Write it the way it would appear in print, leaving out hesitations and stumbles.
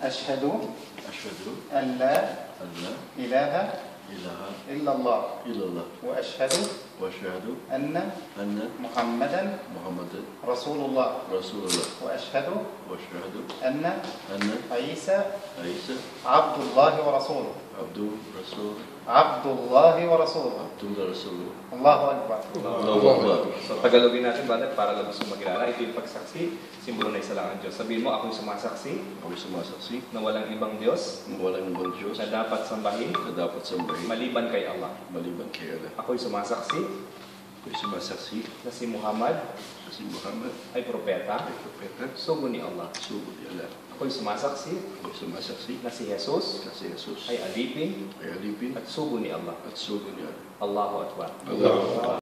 أشهد أشهد أن لا أن لا إله إله إلا الله إلا الله وأشهد وأشهد أن أن محمدا محمدا رسول الله رسول الله وأشهد وأشهد أن أن عيسى عيسى عبد الله ورسوله عبد رسول عبد الله ورسوله عبد رسول الله أكبر. So, Tagalogin natin, brother, para labas mo magkilala. Ito yung pagsaksi, simbolo na isa lang ang Diyos. Sabihin mo, ako'y sumasaksi Ako'y sumasaksi na walang ibang Diyos na walang ibang Diyos na dapat sambahin na dapat sambahin maliban kay Allah. maliban kay Allah. Ako'y sumasaksi Ako'y sumasaksi na si Muhammad na si Muhammad ay propeta, ay propeta, sugo ni Allah. sugo ni Allah. Ako'y sumasaksi Ako'y sumasaksi na si Jesus na si Jesus ay alipin ay alipin at sugo ni Allah. at sugo ni Allah. Allahu Akbar. Allah.